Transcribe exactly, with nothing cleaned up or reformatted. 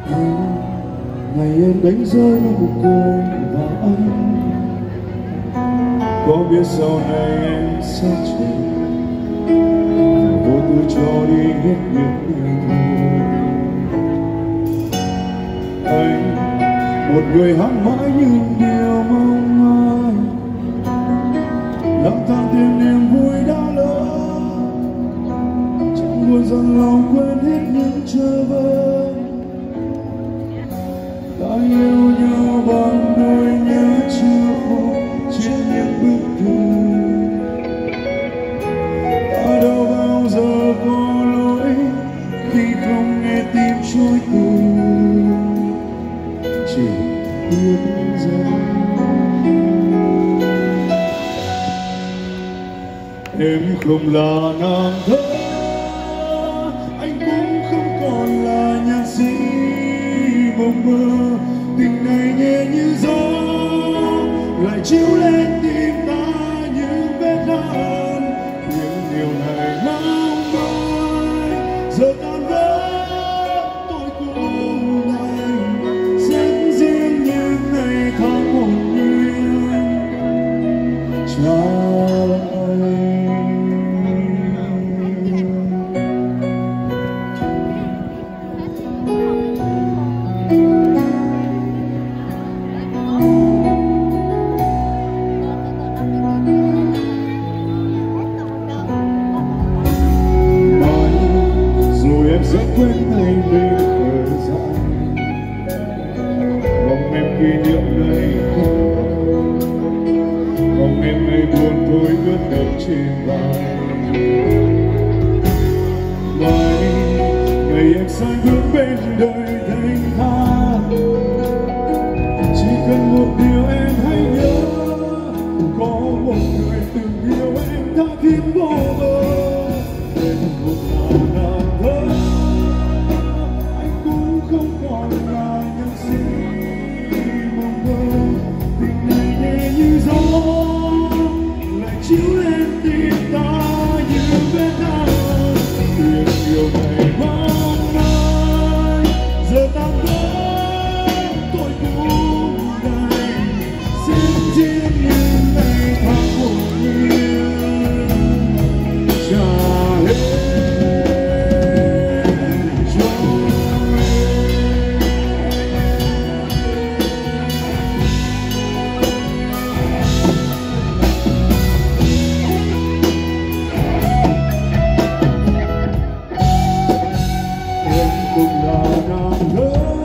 Ngày em đánh rơi nụ cười vào anh, có biết sau này em sẽ chết, vô tư cho đi hết những ngày thơ. Anh một người hát mãi những điều mong manh, lang thang tìm niềm vui đã lỡ, chẳng buồn dần lòng quên hết những chờ vơ. Ta yêu nhau bằng nỗi nhớ chưa khô trên những bức thư. Ta đâu bao giờ có lỗi khi không nghe tim trôi từ, chỉ biết rằng em không là nàng thơ, anh cũng không còn là nhạc sĩ mộng mơ. Tình này nhẹ như gió lại chiếu lên tim ta những vết hằn, những điều này mong mỏi giờ tan vỡ. Tôi cũng đành sẽ riêng những ngày tháng hồn nhiên trả lại. Em sẽ quên ngày mình thời gian, mong em kỷ niệm này không, mong em ngày buồn thôi ướt đẫm trên vai. Mai ngày em sai bước bên đời thanh thang, chỉ cần một điều em hãy nhớ, có một người từng yêu em đã khiến vô bờ. Em một nào nào thơ, không còn là nhạc sĩ mộng mơ. Tình này nhẹ như gió lại chiếu lên tim ta như vết hằn, những điều này mong mỏi giờ tan vỡ. Tôi cũng đành xin riêng những ngày tháng hồn nhiên trả hết. Cùng là nàng thơ,